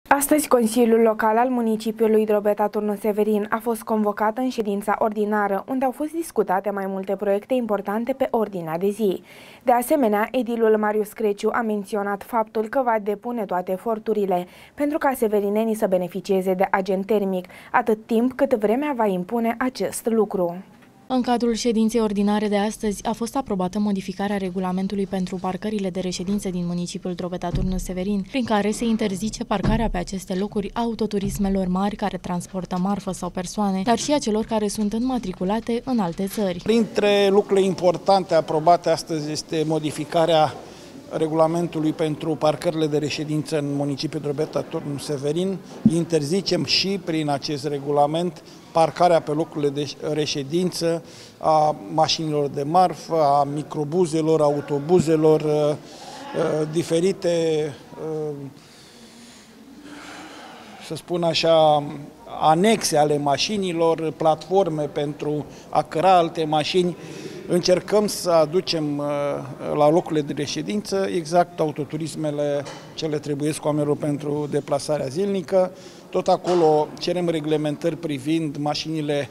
Astăzi, Consiliul Local al municipiului Drobeta-Turnul Severin a fost convocat în ședința ordinară, unde au fost discutate mai multe proiecte importante pe ordinea de zi. De asemenea, edilul Marius Creciu a menționat faptul că va depune toate eforturile pentru ca severinenii să beneficieze de agent termic, atât timp cât vremea va impune acest lucru. În cadrul ședinței ordinare de astăzi a fost aprobată modificarea regulamentului pentru parcările de reședință din municipiul Drobeta-Turnul Severin, prin care se interzice parcarea pe aceste locuri autoturismelor mari care transportă marfă sau persoane, dar și a celor care sunt înmatriculate în alte țări. Printre lucrurile importante aprobate astăzi este modificarea regulamentului pentru parcările de reședință în municipiul Drobeta-Turnul Severin. Interzicem și prin acest regulament parcarea pe locurile de reședință a mașinilor de marfă, a microbuzelor, autobuzelor, diferite, să spun așa, anexe ale mașinilor, platforme pentru a căra alte mașini. Încercăm să aducem la locurile de reședință exact autoturismele ce le trebuiesc oamenilor pentru deplasarea zilnică. Tot acolo cerem reglementări privind mașinile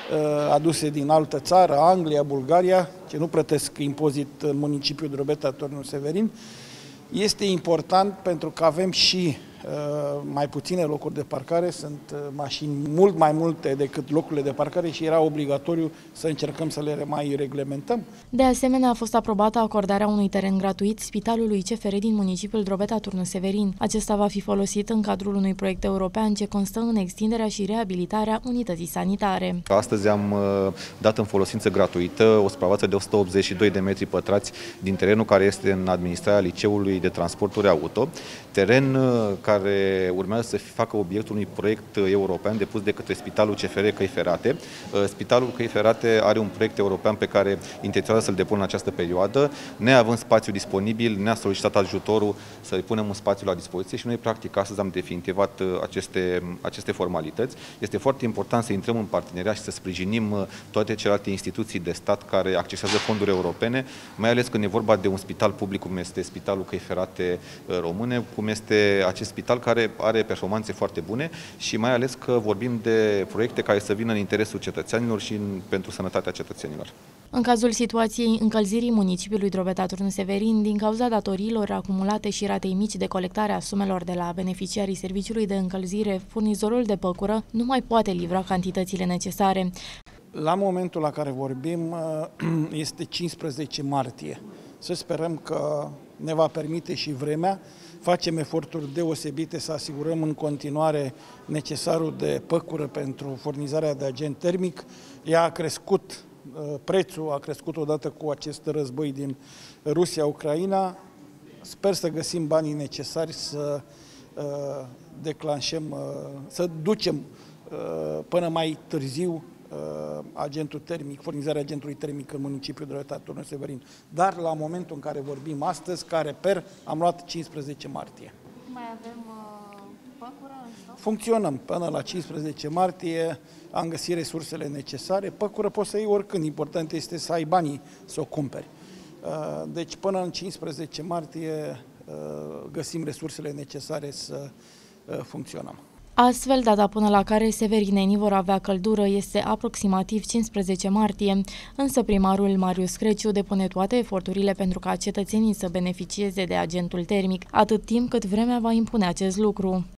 aduse din altă țară, Anglia, Bulgaria, ce nu plătesc impozit în municipiul Drobeta-Turnul Severin. Este important pentru că avem și mai puține locuri de parcare, sunt mașini mult mai multe decât locurile de parcare și era obligatoriu să încercăm să le mai reglementăm. De asemenea, a fost aprobată acordarea unui teren gratuit Spitalului CFR din municipiul Drobeta-Turnul Severin. Acesta va fi folosit în cadrul unui proiect european ce constă în extinderea și reabilitarea unității sanitare. Astăzi am dat în folosință gratuită o suprafață de 182 de metri pătrați din terenul care este în administrarea Liceului de Transporturi Auto, teren care urmează să facă obiectul unui proiect european depus de către Spitalul CFR Căi Ferate. Spitalul Căi Ferate are un proiect european pe care intenționează să-l depună în această perioadă. Neavând spațiu disponibil, ne-a solicitat ajutorul să-i punem un spațiu la dispoziție și noi, practic, astăzi am definitivat aceste formalități. Este foarte important să intrăm în parteneriat și să sprijinim toate celelalte instituții de stat care accesează fonduri europene, mai ales când e vorba de un spital public, cum este Spitalul Căi Ferate Române, cum este acest spital care are performanțe foarte bune și mai ales că vorbim de proiecte care să vină în interesul cetățenilor și pentru sănătatea cetățenilor. În cazul situației încălzirii municipiului Drobeta-Turnul Severin, din cauza datoriilor acumulate și ratei mici de colectare a sumelor de la beneficiarii serviciului de încălzire, furnizorul de păcură nu mai poate livra cantitățile necesare. La momentul la care vorbim este 15 martie. Să sperăm că ne va permite și vremea. Facem eforturi deosebite să asigurăm în continuare necesarul de păcură pentru furnizarea de agent termic. Ea a crescut, prețul a crescut odată cu acest război din Rusia-Ucraina. Sper să găsim banii necesari să declanșăm, să ducem până mai târziu agentul termic, furnizarea agentului termic în municipiul Drobeta-Turnul Severin. Dar la momentul în care vorbim astăzi, ca reper, am luat 15 martie. Mai avem păcură în stoc? Funcționăm. Până la 15 martie am găsit resursele necesare. Păcură poți să iei oricând. Important este să ai banii să o cumperi. Deci până în 15 martie găsim resursele necesare să funcționăm. Astfel, data până la care severinenii vor avea căldură este aproximativ 15 martie, însă primarul Marius Creciu depune toate eforturile pentru ca cetățenii să beneficieze de agentul termic, atât timp cât vremea va impune acest lucru.